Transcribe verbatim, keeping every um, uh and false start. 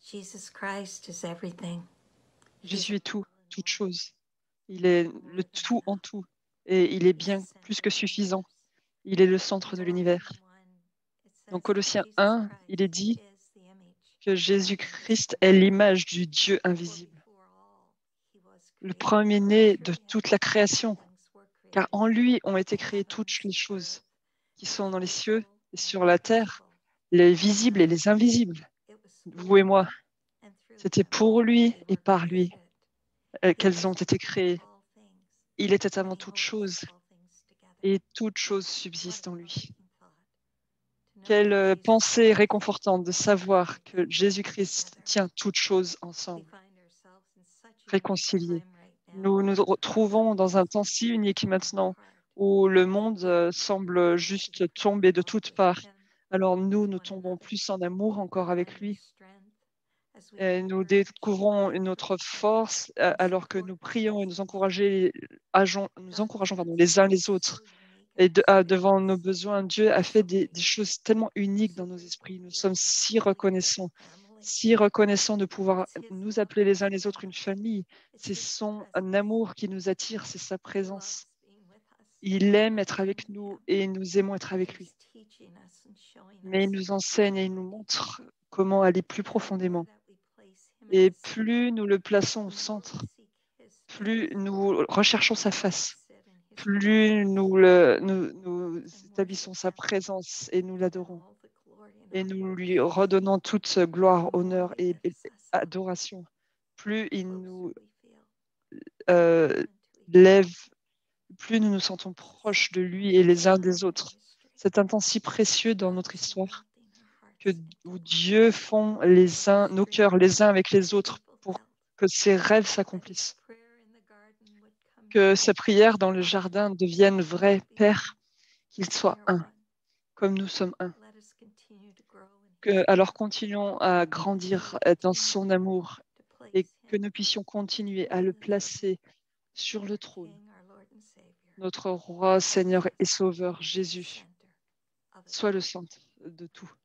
Jesus Christ is everything. He's Jésus est tout, toute chose. Il est le tout en tout et il est he's the bien plus center que of the suffisant. universe. Il est le In centre de Colossians l'univers. one, it Dans says that Colossiens Jesus un, il est Christ dit is the image que of the Jésus-Christ invisible est God. l'image du Dieu For invisible, before all, he was le created. premier-né de Through him, toute la all création, things were car created. en lui ont été The créées toutes heavens, les the earth, choses qui the sont dans les cieux visible et and sur the la terre, invisible, les whether visibles et les thrones. invisibles, It was vous for et moi. him and through C'était him pour that lui they et were par lui created. euh, He qu'elles ont was été before créées. all things, Il était and avant he toute holds chose all things together. et toute chose What subsiste a en lui. comforting thought to know Quelle that euh, Jesus pensée Christ réconfortante de holds savoir que everything Jésus-Christ together. tient toutes choses We ensemble, find ourselves in such a unique réconciliées. time right now Nous nous where retrouvons dans un temps places si unique fall maintenant apart où le as monde we euh, semble learn to juste grow in tomber de love toutes with parts. him, Alors nous, with nous one tombons another. plus en amour We encore avec find our lui strength as we et nous encourage one découvrons another notre and, force euh, and alors que support nous one prions et nous another. encourageons, ageons- nous God encourageons pardon, les uns les transforms so autres. unique in Et our de- ah, devant nos spirits. besoins, Dieu a We're fait so des, des grateful. choses tellement We're uniques so dans nos grateful esprits. to Nous be sommes able to si call you a reconnaissants, family. si reconnaissants de pouvoir It's his nous love appeler that les uns has les autres drawn une us. famille. It's C'est his son un presence. amour qui nous attire, c'est sa He présence. loves being with us. Il aime And être when avec we nous am, et nous aimons être and avec lui. he's teaching us and showing Mais il us nous enseigne et il nous how deep to montre go. comment aller plus And the more profondément. that we place him at Et the center, plus nous le plaçons au the more we centre, seek his plus face, nous recherchons the sa more we face, sit in his plus presence nous, le- nous, nous and worship établissons sa him présence et nous and l'adorons. all the glory and Et honor nous lui is his, redonnons toute the gloire, more honneur he et, et lifts us up, adoration. Plus the il closer nous we feel to him euh, and to each other. lève, plus nous nous sentons It's proches such de a lui et precious les uns time des in our autres. history. C'est un temps si précieux dans God notre is histoire melting our que hearts où into one. Dieu fond les uns, nos cœurs Dreams les uns avec les would be autres pour fulfilled, que ses rêves that his s'accomplissent, prayer in the garden would come que true. ses prières dans le Father, jardin deviennent vraies. be one Père, qu'il as we soit are un, one. comme nous sommes un. Let us continue to grow in Que, his alors love. continuons à May grandir we euh, dans continue son amour to et place que him nous puissions continuer à on le the throne, placer sur le our trône. King, our Lord and Savior. Notre roi, Seigneur et Jesus Sauveur, be the Jésus, center of it soit all. le centre de tout.